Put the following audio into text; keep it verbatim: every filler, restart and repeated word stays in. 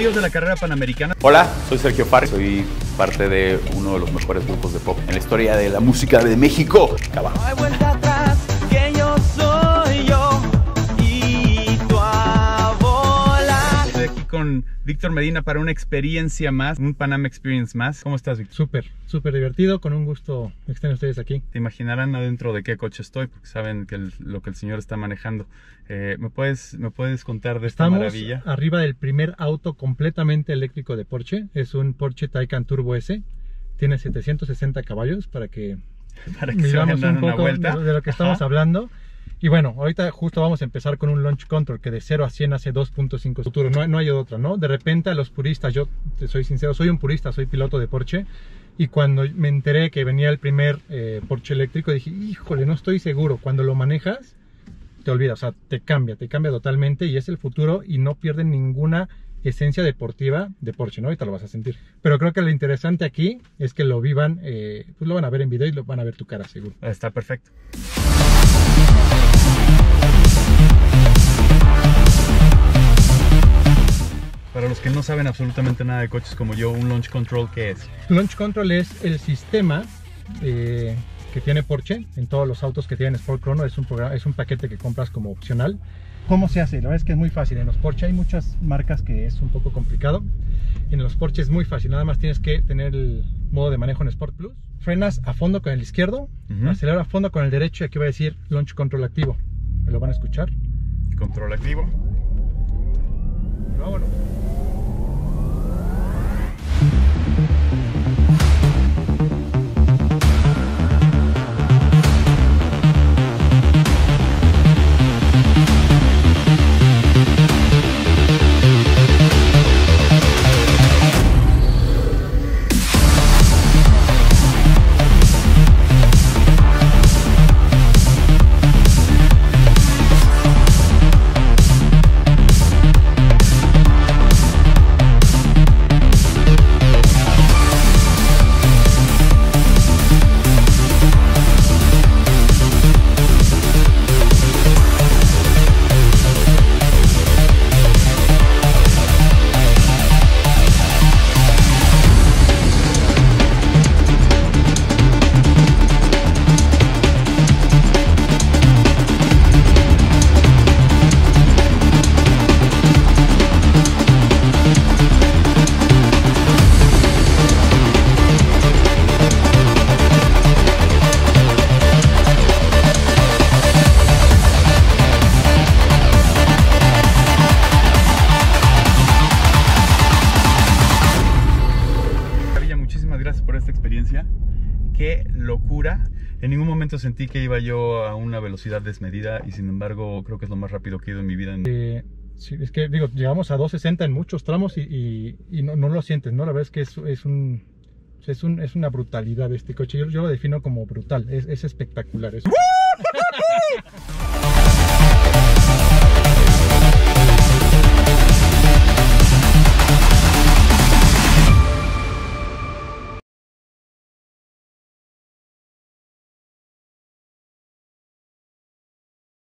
Amigos de la carrera panamericana. Hola, soy Sergio Farré, soy parte de uno de los mejores grupos de pop en la historia de la música de México. Caballo. No hay vuelta atrás, que yo soy yo y tu abuela. Estoy aquí con Víctor Medina para una experiencia más, un Panam Experience más. ¿Cómo estás, Víctor? Súper, súper divertido, con un gusto que estén ustedes aquí. Te imaginarán adentro de qué coche estoy, porque saben que el, lo que el señor está manejando. Eh, ¿me, puedes, ¿Me puedes contar de esta Estamos maravilla? arriba del primer auto completamente eléctrico de Porsche. Es un Porsche Taycan Turbo S. Tiene setecientos sesenta caballos para que, Para que se vayan un dando una poco vuelta. de, de lo que estamos Ajá. hablando. Y bueno, ahorita justo vamos a empezar con un launch control que de cero a cien hace dos punto cinco futuro. No, no hay otra, ¿no? De repente a los puristas, yo te soy sincero, soy un purista, soy piloto de Porsche. Y cuando me enteré que venía el primer eh, Porsche eléctrico, dije, híjole, no estoy seguro. Cuando lo manejas, te olvidas, o sea, te cambia, te cambia totalmente y es el futuro y no pierden ninguna esencia deportiva de Porsche, ¿no? Ahorita lo vas a sentir. Pero creo que lo interesante aquí es que lo vivan, eh, pues lo van a ver en video y lo van a ver tu cara, seguro. Está perfecto. Para los que no saben absolutamente nada de coches como yo, un launch control, ¿qué es? Launch Control es el sistema eh, que tiene Porsche en todos los autos que tienen Sport Chrono. Es un, programa, es un paquete que compras como opcional. ¿Cómo se hace? La verdad es que es muy fácil. En los Porsche hay muchas marcas que es un poco complicado. En los Porsche es muy fácil. Nada más tienes que tener el modo de manejo en Sport Plus. Frenas a fondo con el izquierdo, Uh-huh. acelera a fondo con el derecho y aquí va a decir Launch Control activo. ¿Me lo van a escuchar? Control activo. Vámonos. Gracias por esta experiencia. Qué locura. En ningún momento sentí que iba yo a una velocidad desmedida y sin embargo creo que es lo más rápido que he ido en mi vida. Eh, sí, es que digo, llegamos a doscientos sesenta en muchos tramos y, y, y no, no lo sientes, ¿no? La verdad es que es, es, un, es, un, es una brutalidad este coche. Yo, yo lo defino como brutal. Es, es espectacular. Es...